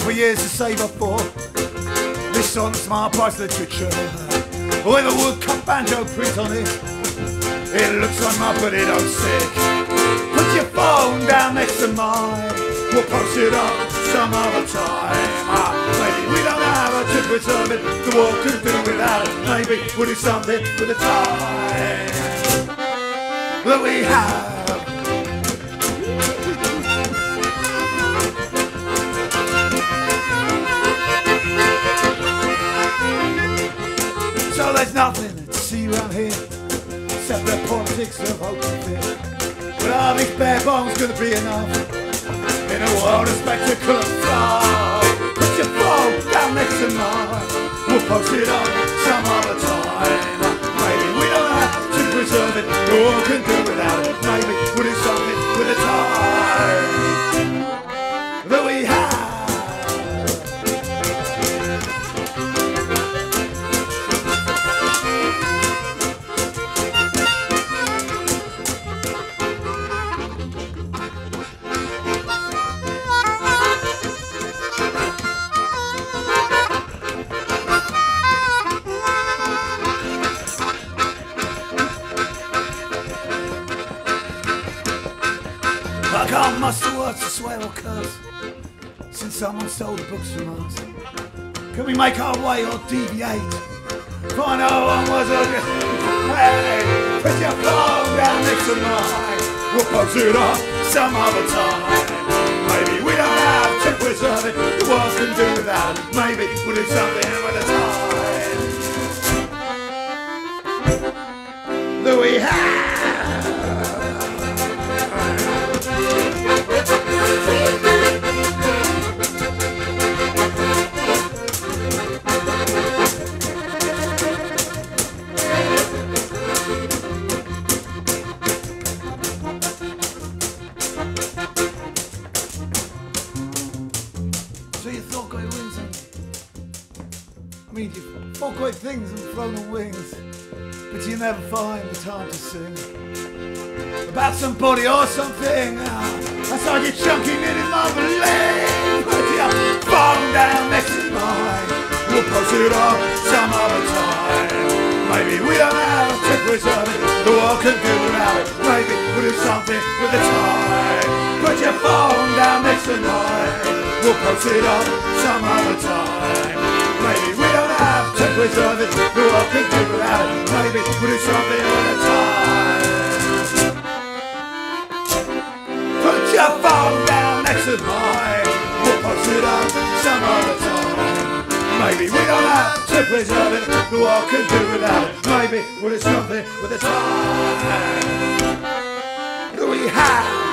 for years to save up for this on smart price literature with a woodcut banjo print on it. It looks like mud but it don't stick. Put your phone down next to mine, we'll post it up some other time. Maybe we don't have a to preserve it, the world could do without it. Maybe we'll do something with the time that we have. So there's nothing to see around here except the politics of hope and fear. But are these bare bones gonna be enough in a world of spectacle and flaw? Put your phone down next to mine, we'll post it on some other time. Maybe we don't have to preserve it, the world can do without it. Maybe we'll do something with the time that we have. I can't muster words to swear or curse since someone stole the books from us. Can we make our way or deviate? Find out one was a hey, put your phone down next to mine, we'll post it up some other time. Maybe we don't have to preserve it, the world can do without it. Maybe we'll do something with the time that we have. So you thought great wings and I mean you thought great things and flown on wings, but you never find the time to sing about somebody or something. That's like you're chunking it in my belief. Put your phone down next to mine, we'll post it up some other time. Maybe we don't have to preserve it, the world can do without it. Maybe we'll do something with the time. Put your phone down next to mine, we'll post it up some other time. Maybe we don't have to preserve it, the world can do without it. Maybe we'll do something with the time. Put your phone down next to mine, we'll post it up some other time. Maybe we don't have to preserve it, the world can do without it. Maybe we'll do something with the time that we have.